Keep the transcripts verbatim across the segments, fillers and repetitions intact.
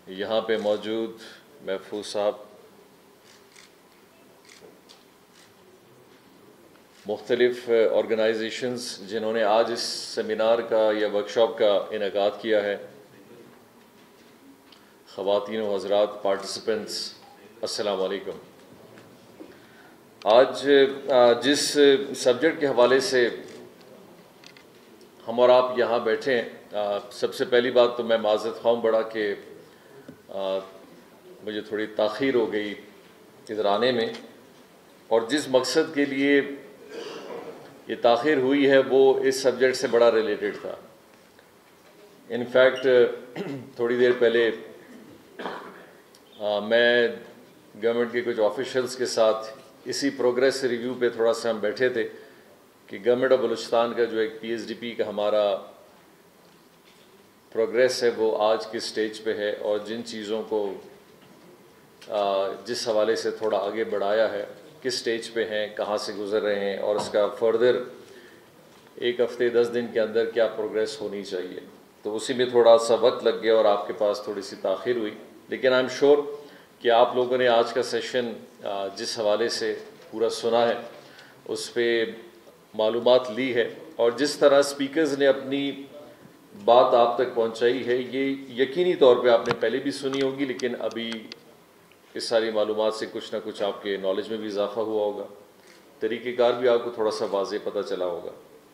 یہاں پہ موجود محفوظ صاحب، مختلف آرگنائزیشنز جنہوں نے آج اس سیمینار کا یا ورکشاپ کا انعقاد کیا ہے، خواتین و حضرات پارٹیسپینٹس، السلام علیکم۔ آج جس سبجیکٹ کے حوالے سے ہم اور آپ یہاں بیٹھے ہیں، سب سے پہلی بات تو میں معذرت خواہ بڑا کہ مجھے تھوڑی تاخیر ہو گئی ادھر آنے میں، اور جس مقصد کے لیے یہ تاخیر ہوئی ہے وہ اس سبجیکٹ سے بڑا ریلیٹڈ تھا۔ انفیکٹ تھوڑی دیر پہلے میں گورنمنٹ کے کچھ آفیشلز کے ساتھ اسی پروگریس ریویو پہ تھوڑا سا ہم بیٹھے تھے کہ گورنمنٹ آف بلوچستان کا جو ایک پی ایس ڈی پی کا ہمارا پروگریس ہے وہ آج کس سٹیج پہ ہے، اور جن چیزوں کو جس حوالے سے تھوڑا آگے بڑھایا ہے کس سٹیج پہ ہیں، کہاں سے گزر رہے ہیں، اور اس کا فردر ایک ہفتے دس دن کے اندر کیا پروگریس ہونی چاہیے۔ تو اسی میں تھوڑا سا وقت لگ گیا اور آپ کے پاس تھوڑی سی تاخیر ہوئی، لیکن آئی ایم شیور کہ آپ لوگوں نے آج کا سیشن جس حوالے سے پورا سنا ہے اس پہ معلومات لی ہے، اور جس طرح سپیکرز نے اپنی بات آپ تک پہنچائی ہے یہ یقینی طور پہ آپ نے پہلے بھی سنی ہوگی، لیکن ابھی اس ساری معلومات سے کچھ نہ کچھ آپ کے نالج میں بھی اضافہ ہوا ہوگا، طریقہ کار بھی آپ کو تھوڑا سا واضح پتہ چلا ہوگا۔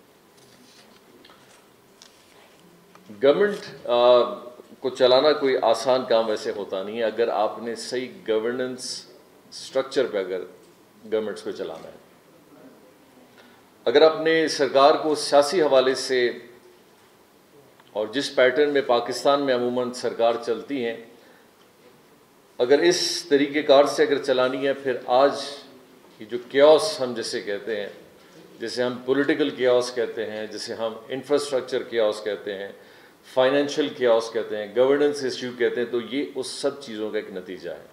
گورنمنٹ کو چلانا کوئی آسان کام ویسے ہوتا نہیں ہے اگر آپ نے صحیح گورننس سٹرکچر پہ اگر گورنمنٹس کو چلانا ہے۔ اگر اپنے سرکار کو سیاسی حوالے سے اور جس پیٹرن میں پاکستان میں عموماً سرکار چلتی ہیں، اگر اس طریقہ کار سے اگر چلانی ہے، پھر آج یہ جو کیوس ہم جسے کہتے ہیں، جسے ہم پولیٹیکل کیوس کہتے ہیں، جسے ہم انفراسٹرکچر کیوس کہتے ہیں، فائنینشیل کیوس کہتے ہیں، گورننس ایشو کہتے ہیں، تو یہ اس سب چیزوں کا ایک نتیجہ ہے۔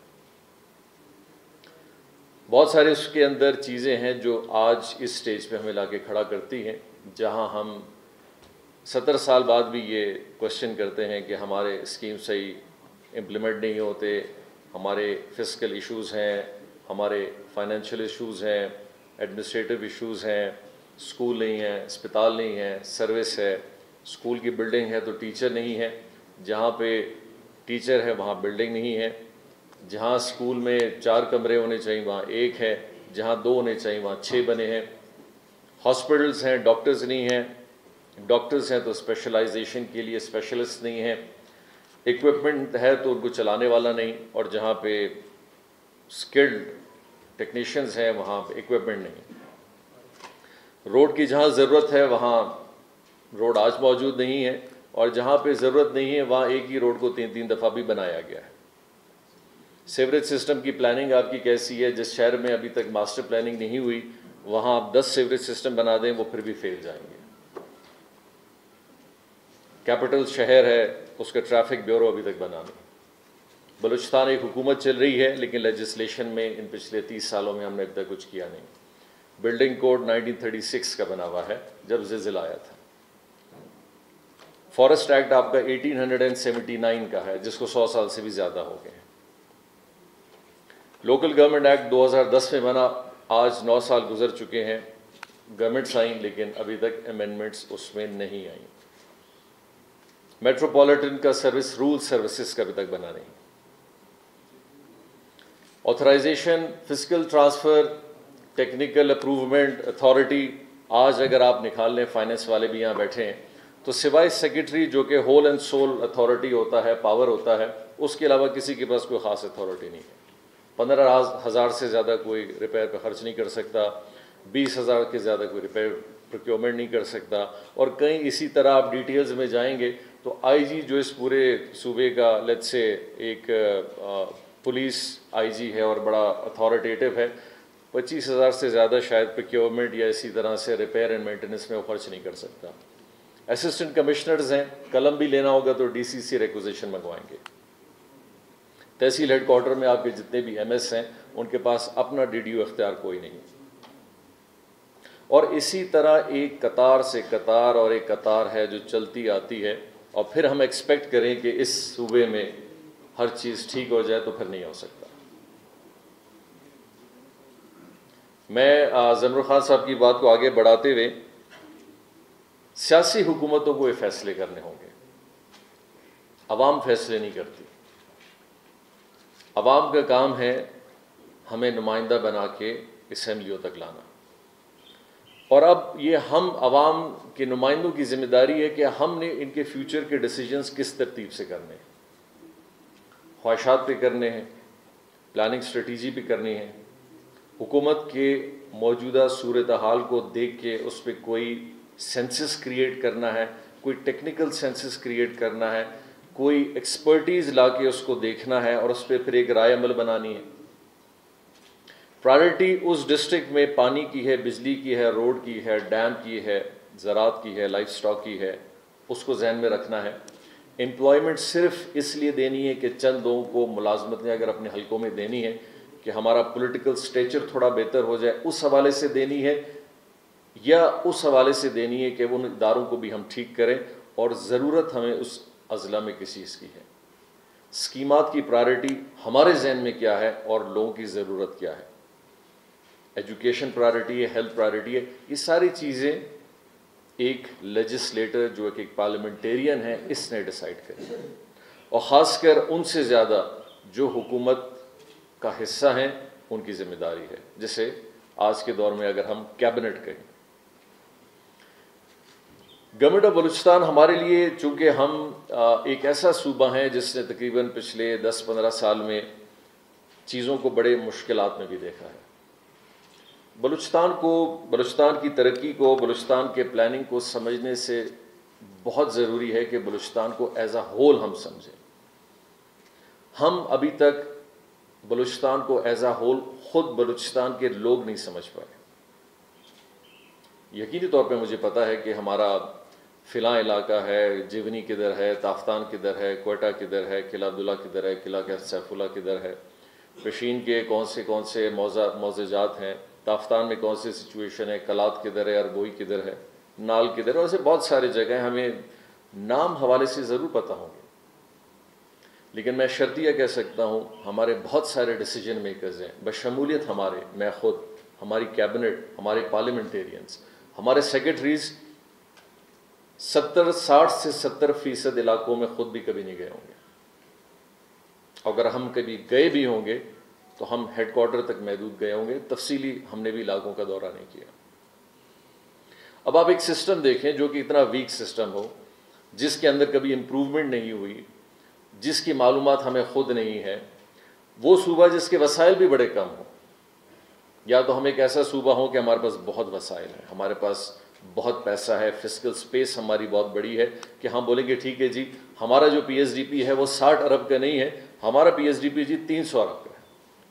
بہت سارے اس کے اندر چیزیں ہیں جو آج اس سٹیج پہ ہمیں لا کے کھڑا کرتی ہیں، جہاں ہم ستر سال بعد بھی یہ کوشچن کرتے ہیں کہ ہمارے اسکیم صحیح امپلیمنٹ نہیں ہوتے، ہمارے فسکل ایشوز ہیں، ہمارے فائنینشیل ایشوز ہیں، ایڈمنسٹریٹو ایشوز ہیں، اسکول نہیں ہیں، اسپتال نہیں ہیں، سروس ہے، اسکول کی بلڈنگ ہے تو ٹیچر نہیں ہے، جہاں پہ ٹیچر ہے وہاں بلڈنگ نہیں ہے، جہاں اسکول میں چار کمرے ہونے چاہیے وہاں ایک ہے، جہاں دو ہونے چاہیے وہاں چھ بنے ہیں، ہاسپٹلز ہیں ڈاکٹرز نہیں ہیں، ڈاکٹرز ہیں تو اسپیشلائزیشن کے لیے اسپیشلسٹ نہیں ہیں، ایکوپمنٹ ہے تو ان کو چلانے والا نہیں، اور جہاں پہ اسکلڈ ٹیکنیشینز ہیں وہاں پہ ایکوپمنٹ نہیں۔ روڈ کی جہاں ضرورت ہے وہاں روڈ آج موجود نہیں ہے، اور جہاں پہ ضرورت نہیں ہے وہاں ایک ہی روڈ کو تین تین دفعہ بھی بنایا گیا ہے۔ سیوریج سسٹم کی پلاننگ آپ کی کیسی ہے؟ جس شہر میں ابھی تک ماسٹر پلاننگ نہیں ہوئی وہاں آپ دس سیوریج سسٹم بنا دیں وہ پھر بھی فیل جائیں گے۔ کیپٹل شہر ہے، اس کا ٹریفک بیورو ابھی تک بنا نہیں۔ بلوچستان ایک حکومت چل رہی ہے لیکن لیجسلیشن میں ان پچھلے تیس سالوں میں ہم نے ابھی تک کچھ کیا نہیں۔ Building code nineteen thirty six کا بنا ہوا ہے جب زلزلہ آیا تھا۔ فارسٹ ایکٹ آپ کا ایٹین ہنڈریڈ سیونٹی نائن کا ہے جس کو سو سال سے بھی زیادہ ہو گئے ہیں۔ لوکل گورنمنٹ ایکٹ دو ہزار دس میں بنا، آج نو سال گزر چکے ہیں، گورنمنٹس آئیں لیکن ابھی تک امینڈمنٹس اس میں نہیں آئیں۔ میٹروپولیٹن کا سروس رول سروسز کا ابھی تک بنا نہیں۔ Authorization, fiscal transfer, technical improvement authority, آج اگر آپ نکال لیں، فائنینس والے بھی یہاں بیٹھے ہیں، تو سوائے سیکرٹری جو کہ ہول اینڈ سول اتھارٹی ہوتا ہے، پاور ہوتا ہے، اس کے علاوہ کسی کے پاس کوئی خاص اتھارٹی نہیں ہے۔ پندرہ ہزار سے زیادہ کوئی ریپیئر پہ خرچ نہیں کر سکتا، بیس ہزار کے زیادہ کوئی ریپیئر پروکیورمنٹ نہیں کر سکتا، اور کہیں اسی طرح آپ ڈیٹیلز میں جائیں گے تو آئی جی جو اس پورے صوبے کا لیٹس سے ایک پولیس آئی جی ہے اور بڑا اتھارٹیٹیو ہے، پچیس ہزار سے زیادہ شاید پروکیورمنٹ یا اسی طرح سے ریپیئر اینڈ مینٹیننس میں وہ خرچ نہیں کر سکتا۔ اسسٹنٹ کمشنرز ہیں، قلم بھی لینا ہوگا تو ڈی سی سے ریکوزیشن منگوائیں گے۔ تحصیل ہیڈ کوارٹر میں آپ کے جتنے بھی ایم ایس ہیں ان کے پاس اپنا ڈی ڈی او اختیار کوئی نہیں، اور اسی طرح ایک قطار سے قطار اور ایک قطار ہے جو چلتی آتی ہے، اور پھر ہم ایکسپیکٹ کریں کہ اس صوبے میں ہر چیز ٹھیک ہو جائے تو پھر نہیں ہو سکتا۔ میں ضمیر خان صاحب کی بات کو آگے بڑھاتے ہوئے سیاسی حکومتوں کو یہ فیصلے کرنے ہوں گے، عوام فیصلے نہیں کرتی۔ عوام کا کام ہے ہمیں نمائندہ بنا کے اسمبلیوں تک لانا، اور اب یہ ہم عوام کے نمائندوں کی ذمہ داری ہے کہ ہم نے ان کے فیوچر کے ڈیسیجنز کس ترتیب سے کرنے ہیں، خواہشات پہ کرنے ہیں، پلاننگ اسٹریٹجی پہ کرنی ہے، حکومت کے موجودہ صورتحال کو دیکھ کے اس پہ کوئی سینسس کریٹ کرنا ہے، کوئی ٹیکنیکل سینسس کریٹ کرنا ہے، کوئی ایکسپرٹیز لا کے اس کو دیکھنا ہے اور اس پہ پھر ایک رائے عمل بنانی ہے۔ پرائرٹی اس ڈسٹرکٹ میں پانی کی ہے، بجلی کی ہے، روڈ کی ہے، ڈیم کی ہے، زراعت کی ہے، لائف سٹاک کی ہے، اس کو ذہن میں رکھنا ہے۔ امپلائمنٹ صرف اس لیے دینی ہے کہ چند لوگوں کو ملازمتیں اگر اپنے حلقوں میں دینی ہے کہ ہمارا پولیٹیکل سٹیچر تھوڑا بہتر ہو جائے، اس حوالے سے دینی ہے، یا اس حوالے سے دینی ہے کہ ان اداروں کو بھی ہم ٹھیک کریں، اور ضرورت ہمیں اس اضلاع میں کسی چیز کی ہے۔ اسکیمات کی پرائرٹی ہمارے ذہن میں کیا ہے اور لوگوں کی ضرورت کیا ہے، ایجوکیشن پرائرٹی ہے، ہیلتھ پرائرٹی ہے، یہ ساری چیزیں ایک لیجسلیٹر جو ایک پارلیمنٹیرین ہے اس نے ڈیسائیڈ کریں، اور خاص کر ان سے زیادہ جو حکومت کا حصہ ہیں ان کی ذمہ داری ہے، جیسے آج کے دور میں اگر ہم کیبنٹ کہیں۔ گورنمنٹ آف بلوچستان ہمارے لیے، چونکہ ہم ایک ایسا صوبہ ہیں جس نے تقریباً پچھلے دس پندرہ سال میں چیزوں کو بڑے مشکلات میں بھی دیکھا ہے، بلوچستان کو، بلوچستان کی ترقی کو، بلوچستان کے پلاننگ کو سمجھنے سے بہت ضروری ہے کہ بلوچستان کو ایز اے ہول ہم سمجھیں۔ ہم ابھی تک بلوچستان کو ایز اے ہول خود بلوچستان کے لوگ نہیں سمجھ پائے۔ یقینی طور پہ مجھے پتا ہے کہ ہمارا فلاں علاقہ ہے، جیونی کدھر ہے، تافتان کدھر ہے، کوئٹہ کدھر ہے، قلعہ عبداللہ کدھر ہے، قلعہ سیف اللہ کدھر ہے، پشین کے کون سے کون سے موضوعات ہیں، تافتان میں کون سی سچویشن ہے، کلات کدھر ہے، اربوئی کدھر ہے، نال کدھر ہے، ایسے بہت سارے جگہیں ہمیں نام حوالے سے ضرور پتہ ہوں گے، لیکن میں شرطیہ کہہ سکتا ہوں ہمارے بہت سارے ڈیسیجن میکرز ہیں، بشمولیت ہمارے، میں خود، ہماری کیبنٹ، ہمارے پارلیمنٹیرینز، ہمارے سیکرٹریز ستر ساٹھ سے ستر فیصد علاقوں میں خود بھی کبھی نہیں گئے ہوں گے، اگر ہم کبھی گئے بھی ہوں گے تو ہم ہیڈ کوارٹر تک محدود گئے ہوں گے، تفصیلی ہم نے بھی علاقوں کا دورہ نہیں کیا۔ اب آپ ایک سسٹم دیکھیں جو کہ اتنا ویک سسٹم ہو، جس کے اندر کبھی امپروومنٹ نہیں ہوئی، جس کی معلومات ہمیں خود نہیں ہے، وہ صوبہ جس کے وسائل بھی بڑے کم ہوں، یا تو ہم ایک ایسا صوبہ ہوں کہ ہمارے پاس بہت وسائل ہیں، ہمارے پاس بہت پیسہ ہے، فسکل سپیس ہماری بہت بڑی ہے کہ ہم بولیں گے ٹھیک ہے جی ہمارا جو پی ایس ڈی پی ہے وہ ساٹھ ارب کا نہیں ہے، ہمارا پی ایس ڈی پی جی تین سو ارب کا ہے،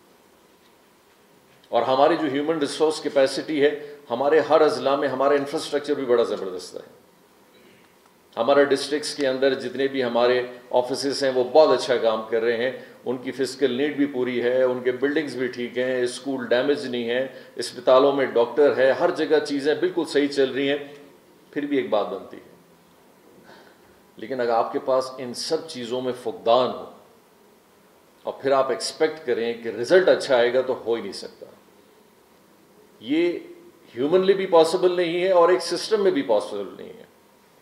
اور ہماری جو ہیومن ریسورس کیپیسٹی ہے، ہمارے ہر اضلاع میں ہمارا انفراسٹرکچر بھی بڑا زبردست ہے، ہمارا ڈسٹرکٹس کے اندر جتنے بھی ہمارے آفیسز ہیں وہ بہت اچھا کام کر رہے ہیں، ان کی فزیکل نیڈ بھی پوری ہے، ان کے بلڈنگز بھی ٹھیک ہیں، اسکول ڈیمیج نہیں ہے، اسپتالوں میں ڈاکٹر ہے، ہر جگہ چیزیں بالکل صحیح چل رہی ہیں۔ پھر بھی ایک بات بنتی ہے، لیکن اگر آپ کے پاس ان سب چیزوں میں فقدان ہو اور پھر آپ ایکسپیکٹ کریں کہ رزلٹ اچھا آئے گا تو ہو ہی نہیں سکتا، یہ ہیومنلی بھی پاسبل نہیں ہے اور ایک سسٹم میں بھی پاسبل نہیں ہے۔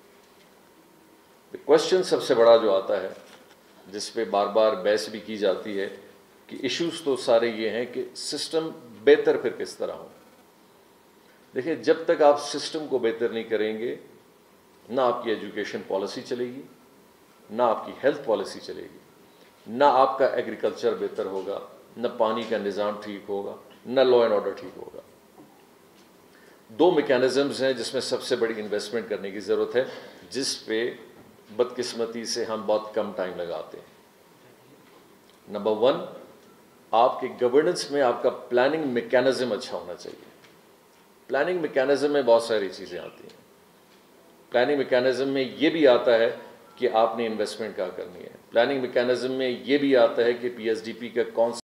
کوشچن سب سے بڑا جو آتا ہے، جس پہ بار بار بحث بھی کی جاتی ہے کہ ایشوز تو سارے یہ ہیں کہ سسٹم بہتر پھر کس طرح ہو۔ دیکھیں، جب تک آپ سسٹم کو بہتر نہیں کریں گے، نہ آپ کی ایجوکیشن پالیسی چلے گی، نہ آپ کی ہیلتھ پالیسی چلے گی، نہ آپ کا ایگریکلچر بہتر ہوگا، نہ پانی کا نظام ٹھیک ہوگا، نہ لا اینڈ آرڈر ٹھیک ہوگا۔ دو میکینزمز ہیں جس میں سب سے بڑی انویسٹمنٹ کرنے کی ضرورت ہے، جس پہ بدقسمتی سے ہم بہت کم ٹائم لگاتے ہیں۔ نمبر ون، آپ کے گورننس میں آپ کا پلاننگ میکینزم اچھا ہونا چاہیے۔ پلاننگ میکینزم میں بہت ساری چیزیں آتی ہیں۔ پلاننگ میکینزم میں یہ بھی آتا ہے کہ آپ نے انویسٹمنٹ کیا کرنی ہے، پلاننگ میکینزم میں یہ بھی آتا ہے کہ پی ایس ڈی پی کا کون